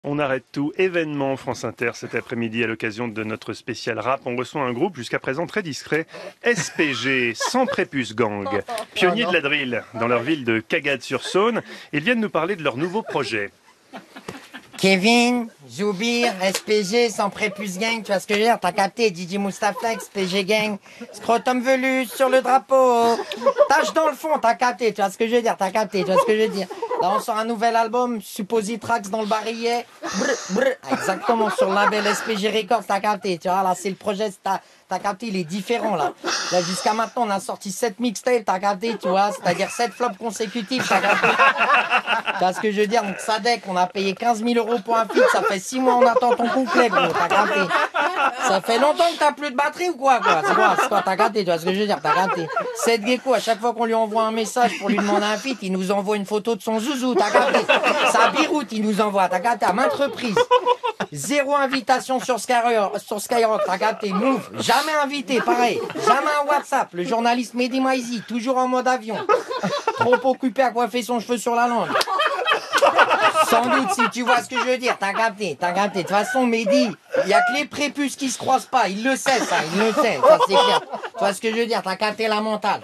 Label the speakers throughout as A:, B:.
A: On arrête tout, événement France Inter cet après-midi à l'occasion de notre spécial rap. On reçoit un groupe jusqu'à présent très discret, SPG, Sans Prépuce Gang, pionniers de la drill dans leur ville de Cagades-sur-Saône. Ils viennent nous parler de leur nouveau projet.
B: Kevin, Zoubir, SPG, Sans Prépuce Gang, tu vois ce que je veux dire? T'as capté, DJ Mustapha, SPG Gang, scrotum velu sur le drapeau, tache dans le fond, t'as capté, tu vois ce que je veux dire? T'as capté, tu vois ce que je veux dire? Là, on sort un nouvel album, Suppositrax dans le barillet, exactement, sur le label SPG Records, t'as capté, tu vois, là, c'est le projet, t'as capté, il est différent, là. Là, jusqu'à maintenant, on a sorti 7 mixtapes, t'as capté, tu vois, c'est-à-dire 7 flops consécutifs, t'as capté. Tu vois ce que je veux dire? Donc, Sadek, on a payé 15 000 € pour un feat, ça fait 6 mois on attend ton couplet, gros, t'as capté. Ça fait longtemps que t'as plus de batterie ou quoi, C'est quoi, t'as capté, tu vois ce que je veux dire? T'as capté. Seth Gecko, à chaque fois qu'on lui envoie un message pour lui demander un feat, il nous envoie une photo de son zouzou, t'as capté. Sa biroute, il nous envoie, t'as capté, à maintes reprises. 0 invitation sur Skyrock, t'as capté, Move, jamais invité, pareil, jamais un WhatsApp, le journaliste Mehdi Maizi, toujours en mode avion, trop occupé à coiffer son cheveu sur la langue. Sans doute, si tu vois ce que je veux dire, t'as capté, de toute façon, Mehdi, il y a que les prépuces qui se croisent pas, il le sait, ça c'est clair, tu vois ce que je veux dire, t'as capté la mentale.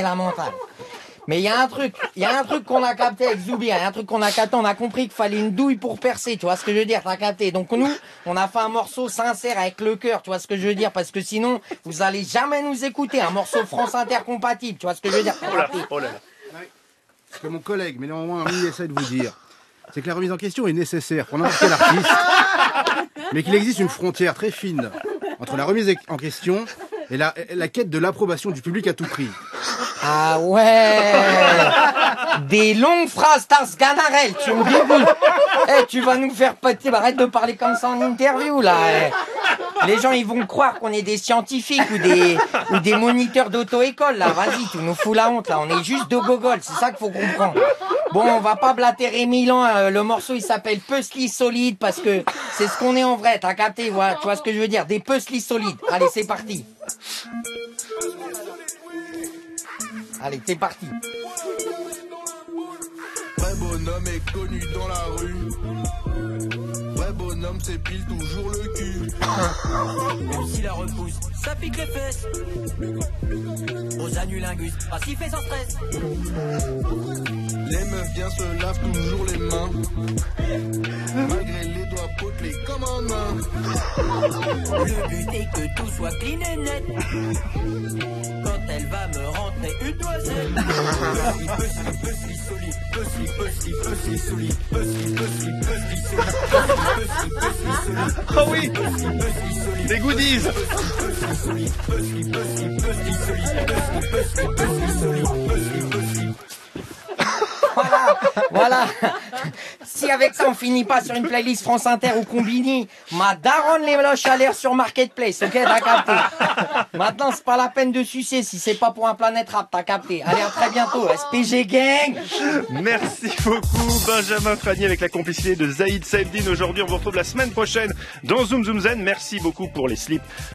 B: Mais il y a un truc qu'on a capté avec Zoubir, on a compris qu'il fallait une douille pour percer, tu vois ce que je veux dire, t'as capté. Donc nous, on a fait un morceau sincère avec le cœur, tu vois ce que je veux dire, parce que sinon, vous allez jamais nous écouter, un morceau France Inter compatible, tu vois ce que je veux dire, t'as capté.
C: Oh là là. Ce que mon collègue, mais néanmoins lui, essaie de vous dire, c'est que la remise en question est nécessaire pour n'importe quel artiste, mais qu'il existe une frontière très fine entre la remise en question et la quête de l'approbation du public à tout prix.
B: Ah ouais, des longues phrases, Tars Ganarelle, tu me dégoûtes. Tu vas nous faire péter, arrête de parler comme ça en interview là. Les gens ils vont croire qu'on est des scientifiques ou des moniteurs d'auto-école là. Vas-y, tu nous fous la honte là. On est juste deux gogoles, c'est ça qu'il faut comprendre. Bon, on va pas blatérer Milan. Le morceau il s'appelle Puzzly Solide parce que c'est ce qu'on est en vrai. T'as capté, voilà, tu vois ce que je veux dire? Des puzzly solides. Allez, c'est parti. Allez, c'est parti.
D: Vrai bonhomme est connu dans la rue. Vrai bonhomme s'épile toujours le cul.
E: Même si la repousse, ça pique les fesses. Aux anulingus, passif et sans stress.
D: Les meufs bien se lavent toujours les mains. Malgré les doigts potelés comme un nain.
E: Le but est que tout soit clean et net. Quand elle va me rentrer une noisette. Puzzly solide, puzzly solide, puzzly solide.
A: Oh oui, des goodies.
B: Voilà. Si avec ça on finit pas sur une playlist France Inter ou Combini, ma daronne les loches à l'air sur Marketplace, ok, t'as capté. Maintenant c'est pas la peine de sucer si c'est pas pour un Planète Rap, t'as capté. Allez, à très bientôt, SPG Gang.
A: Merci beaucoup Benjamin Franier avec la complicité de Zaïd Saïfdine. Aujourd'hui on vous retrouve la semaine prochaine dans Zoom Zoom Zen. Merci beaucoup pour les slips